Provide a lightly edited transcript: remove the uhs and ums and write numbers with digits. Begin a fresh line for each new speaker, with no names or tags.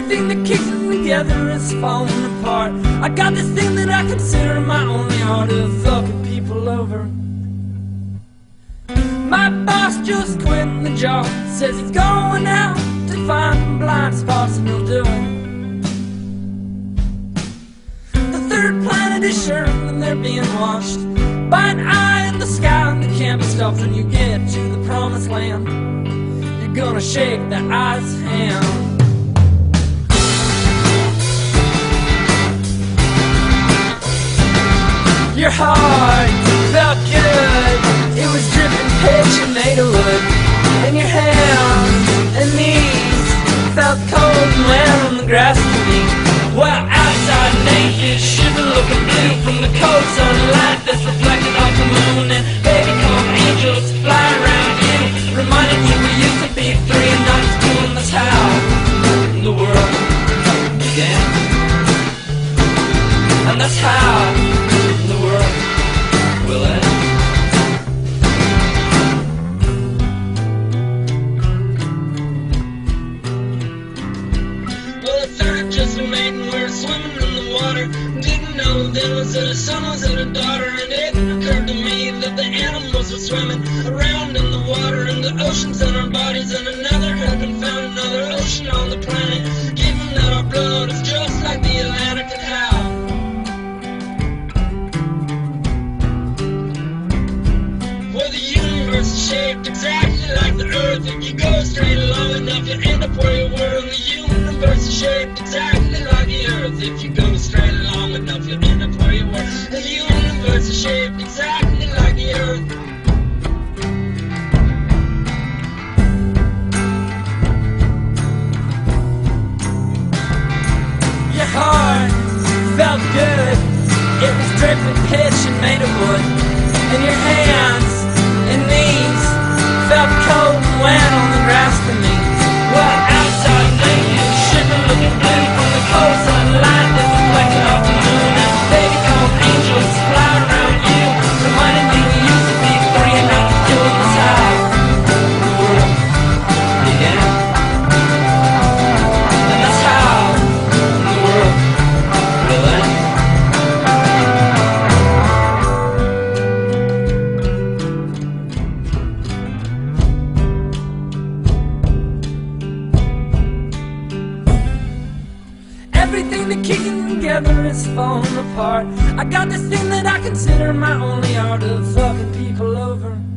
Everything that keeps me together is falling apart. I got this thing that I consider my only art of fucking people over. My boss just quit the job, says he's going out to find blind spots and he'll do it. The third planet is sure that they're being watched by an eye in the sky, and it can't be stopped. When you get to the promised land, you're gonna shake the eye's hand. Your heart felt good, it was dripping pitch and made of wood. And your hands and knees felt cold and wet on the grass to me. Well, outside naked, shiver looking blue from the cold sunlight that's reflected off the moon. And baby calm angels fly around you, reminding you we used to be three and not just two. And that's how the world began. And that's how the world will end. Well, the third just made and we were swimming in the water. Didn't know there was a son, was it a daughter. And it occurred to me that the animals were swimming around in the water, and the oceans in our bodies, and another had been found, another ocean on the planet. Given that our blood is just like the Atlantic, and how well, the universe is shaped exactly like the earth. If you go straight long enough, you end up where you were. And the universe is shaped exactly like the earth. If you go straight long enough, you end up where you were. The universe is shaped exactly like the earth. Your heart felt good, it was dripping pitch and made of wood. And your hands and knees felt cold and wet on the grass to me. Well, outside naked, shiver looking blue from the cold sunlight that's reflected off the moon. And baby calm angels fly around you, reminding me we used to be three and not just two. And that's how the world began. And that's how the world will end. Everything that keeps me together is falling apart. I got this thing that I consider my only art of fucking people over.